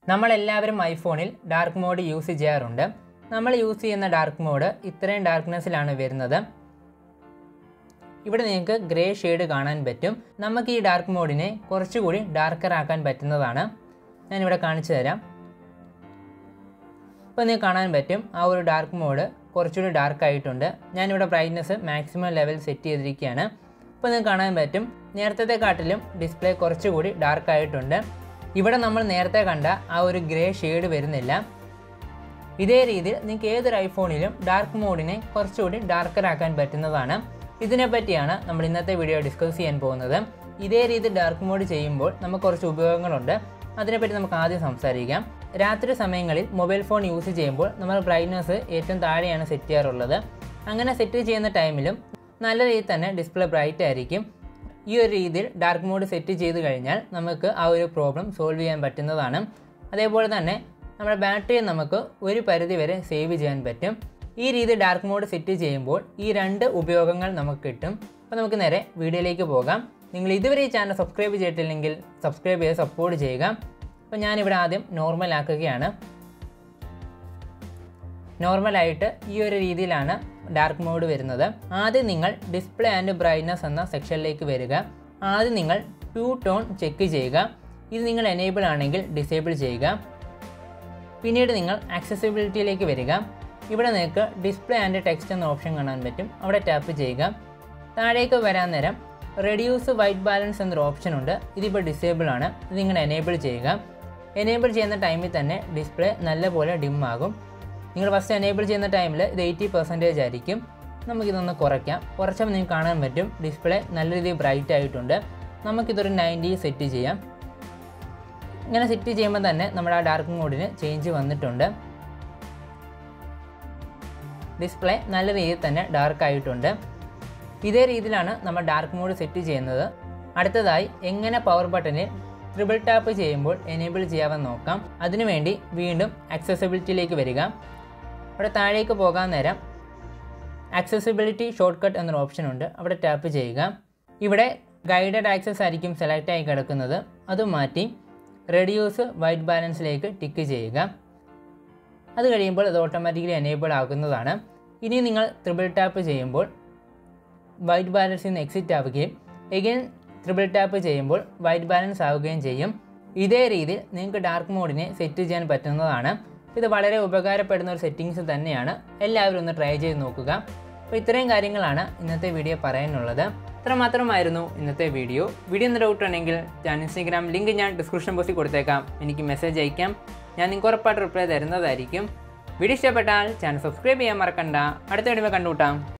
നമ്മളെല്ലാവരും ഐഫോണിൽ dark mode use ചെയ്യാറുണ്ട്. നമ്മൾ യൂസ് ചെയ്യുന്ന ഡാർക്ക് മോഡ് ഇത്രയും ഡാർക്ക്നെസ്സിലാണ് വരുന്നത്. ഇവിടെ നിങ്ങൾക്ക് ഗ്രേ ഷെയ്ഡ് കാണാൻ പറ്റും. നമുക്ക് ഈ ഡാർക്ക് മോഡിനെ കുറച്ചുകൂടി ഡാർക്കർ ആക്കാൻ പറ്റുന്നതാണ്. ഞാനിവിടെ കാണിച്ചു തരാം. ഇപ്പോൾ നിങ്ങൾക്ക് കാണാൻ പറ്റും ആ ഒരു ഡാർക്ക് മോഡ് കുറച്ചുകൂടി ഡാർക്ക് ആയിട്ടുണ്ട്. ഞാനിവിടെ ബ്രൈറ്റ്നസ് മാക്സിമം ലെവൽ സെറ്റ് ചെയ്തിരിക്കുകയാണ്. ഇപ്പോൾ നിങ്ങൾക്ക് കാണാൻ പറ്റും നേരത്തെക്കാട്ടിലും ഡിസ്പ്ലേ കുറച്ചുകൂടി ഡാർക്ക് ആയിട്ടുണ്ട്. ഇവിടെ നമ്മൾ നേരത്തെ കണ്ട ആ ഒരു ഗ്രേ ഷെയ്ഡ് വരുന്നില്ല. ഇതേ രീതിയിൽ നിങ്ങൾക്ക് ഏതൊരു ഐഫോണിലും ഡാർക്ക് മോഡിനെ കുറച്ചുകൂടി ഡാർക്കർ ആക്കാൻ പറ്റുന്നതാണ്. ഇതിനെപ്പറ്റിയാണ് നമ്മൾ ഇന്നത്തെ വീഡിയോ ഡിസ്കസ് ചെയ്യാൻ പോകുന്നത്. ഇതേ രീതിയിൽ ഡാർക്ക് മോഡ് ചെയ്യുമ്പോൾ നമുക്ക് കുറച്ച് ഉപയോഗങ്ങളുണ്ട്. അതിനെപ്പറ്റി നമുക്ക് ആദ്യം സംസാരിക്കാം. രാത്രി സമയങ്ങളിൽ മൊബൈൽ ഫോൺ യൂസ് ചെയ്യുമ്പോൾ നമ്മൾ ബ്രൈറ്റ്നസ് ഏറ്റവും താഴെയാണ് സെറ്റ് ചെയ്യാറുള്ളത്. അങ്ങനെ സെറ്റ് ചെയ്യുന്ന ടൈമിലും നല്ല രീതിയിൽ തന്നെ ഡിസ്പ്ലേ ബ്രൈറ്റ് ആയിരിക്കും. ഈ ഒരു രീതിയിൽ ഡാർക്ക് മോഡ് സെറ്റ് ചെയ്ത് കഴിഞ്ഞാൽ നമുക്ക് ആ ഒരു പ്രോബ്ലം സോൾവ് ചെയ്യാൻ പറ്റുന്നതാണ്. അതേപോലെ തന്നെ നമ്മുടെ ബാറ്ററിയെ നമുക്ക് ഒരു പരിധി വരെ സേവ് ചെയ്യാൻ പറ്റും. ഈ രീതി ഡാർക്ക് മോഡ് സെറ്റ് ചെയ്യുമ്പോൾ ഈ രണ്ട് ഉപയോഗങ്ങൾ നമുക്ക് കിട്ടും. അപ്പോൾ നമുക്ക് നേരെ വീഡിയോയിലേക്ക് പോകാം. നിങ്ങൾ ഇതുവരെ ഈ ചാനൽ സബ്സ്ക്രൈബ് ചെയ്തിട്ടില്ലെങ്കിൽ സബ്സ്ക്രൈബ് ചെയ്ത് സപ്പോർട്ട് ചെയ്യുക. അപ്പോൾ ഞാനിവിടെ ആദ്യം നോർമൽ ആക്കുകയാണ്. നോർമലായിട്ട് ഈ ഒരു രീതിയിലാണ് ഡാർക്ക് മോഡ് വരുന്നത്. ആദ്യം നിങ്ങൾ ഡിസ്പ്ലേ ആൻഡ് ബ്രൈറ്റ്നസ് എന്ന സെക്ഷനിലേക്ക് വരിക. ആദ്യം നിങ്ങൾ 2 ടോൺ ചെക്ക് ചെയ്യുക. ഇത് നിങ്ങൾ എനേബിൾ ആണെങ്കിൽ ഡിസേബിൾ ചെയ്യുക. പിന്നീട് നിങ്ങൾ ആക്സസിബിലിറ്റിയിലേക്ക് വരിക. ഇവിടെ നിങ്ങൾക്ക് ഡിസ്പ്ലേ ആൻഡ് ടെക്സ്റ്റ് എന്ന ഓപ്ഷൻ കാണാൻ പറ്റും. അവിടെ ടാപ്പ് ചെയ്യുക. താഴേക്ക് വരാൻ നേരം റെഡ്യൂസ് വൈറ്റ് ബാലൻസ് എന്നൊരു ഓപ്ഷൻ ഉണ്ട്. ഇതിപ്പോൾ ഡിസേബിൾ ആണ്. ഇത് നിങ്ങൾ എനേബിൾ ചെയ്യുക. എനേബിൾ ചെയ്യുന്ന ടൈമിൽ തന്നെ ഡിസ്പ്ലേ നല്ലപോലെ ഡിം ആകും. നിങ്ങൾ ഫസ്റ്റ് എനേബിൾ ചെയ്യുന്ന ടൈമിൽ ഇത് 80% ആയിരിക്കും. നമുക്കിതൊന്ന് കുറയ്ക്കാം. കുറച്ചപ്പോൾ നിങ്ങൾക്ക് കാണാൻ പറ്റും ഡിസ്പ്ലേ നല്ല രീതിയിൽ ബ്രൈറ്റ് ആയിട്ടുണ്ട്. നമുക്കിതൊരു 90 സെറ്റ് ചെയ്യാം. ഇങ്ങനെ സെറ്റ് ചെയ്യുമ്പോൾ തന്നെ നമ്മുടെ ആ ഡാർക്ക് മോഡിന് ചേഞ്ച് വന്നിട്ടുണ്ട്. ഡിസ്പ്ലേ നല്ല രീതിയിൽ തന്നെ ഡാർക്ക് ആയിട്ടുണ്ട്. ഇതേ രീതിയിലാണ് നമ്മൾ ഡാർക്ക് മോഡ് സെറ്റ് ചെയ്യുന്നത്. അടുത്തതായി എങ്ങനെ പവർ ബട്ടണിൽ ട്രിപ്പിൾ ടാപ്പ് ചെയ്യുമ്പോൾ എനേബിൾ ചെയ്യാമെന്ന് നോക്കാം. അതിനുവേണ്ടി വീണ്ടും ആക്സസിബിലിറ്റിയിലേക്ക് വരിക. അവിടെ താഴേക്ക് പോകാൻ നേരം ആക്സസിബിലിറ്റി ഷോർട്ട് കട്ട് എന്നൊരു ഓപ്ഷൻ ഉണ്ട്. അവിടെ ടാപ്പ് ചെയ്യുക. ഇവിടെ ഗൈഡഡ് ആക്സസ് ആയിരിക്കും സെലക്ട് ആയി കിടക്കുന്നത്. അത് മാറ്റി റെഡ്യൂസ് വൈറ്റ് ബാലൻസിലേക്ക് ടിക്ക് ചെയ്യുക. അത് കഴിയുമ്പോൾ അത് ഓട്ടോമാറ്റിക്കലി എനേബിൾ ആകുന്നതാണ്. ഇനി നിങ്ങൾ ട്രിപ്പിൾ ടാപ്പ് ചെയ്യുമ്പോൾ വൈറ്റ് ബാലൻസിൽ നിന്ന് എക്സിറ്റ് ആവുകയും എഗെയിൻ ട്രിപ്പിൾ ടാപ്പ് ചെയ്യുമ്പോൾ വൈറ്റ് ബാലൻസ് ആവുകയും ചെയ്യും. ഇതേ രീതിയിൽ നിങ്ങൾക്ക് ഡാർക്ക് മോഡിനെ സെറ്റ് ചെയ്യാൻ പറ്റുന്നതാണ്. ഇത് വളരെ ഉപകാരപ്പെടുന്ന ഒരു സെറ്റിങ്സ് തന്നെയാണ്. എല്ലാവരും ഒന്ന് ട്രൈ ചെയ്ത് നോക്കുക. അപ്പോൾ ഇത്രയും കാര്യങ്ങളാണ് ഇന്നത്തെ വീഡിയോ പറയാനുള്ളത്. ഇത്ര മാത്രമായിരുന്നു ഇന്നത്തെ വീഡിയോ. ഒന്ന് ഡൗട്ട് ഉണ്ടെങ്കിൽ ഞാൻ ഇൻസ്റ്റാഗ്രാം ലിങ്ക് ഞാൻ ഡിസ്ക്രിപ്ഷൻ ബോക്സിൽ കൊടുത്തേക്കാം. എനിക്ക് മെസ്സേജ് അയക്കാം. ഞാൻ നിങ്ങൾക്ക് ഉറപ്പായിട്ട് റിപ്ലൈ തരുന്നതായിരിക്കും. വീഡിയോ ഇഷ്ടപ്പെട്ടാൽ ചാനൽ സബ്സ്ക്രൈബ് ചെയ്യാൻ മറക്കണ്ട. അടുത്ത വീഡിയോ കണ്ടുമുട്ടാം.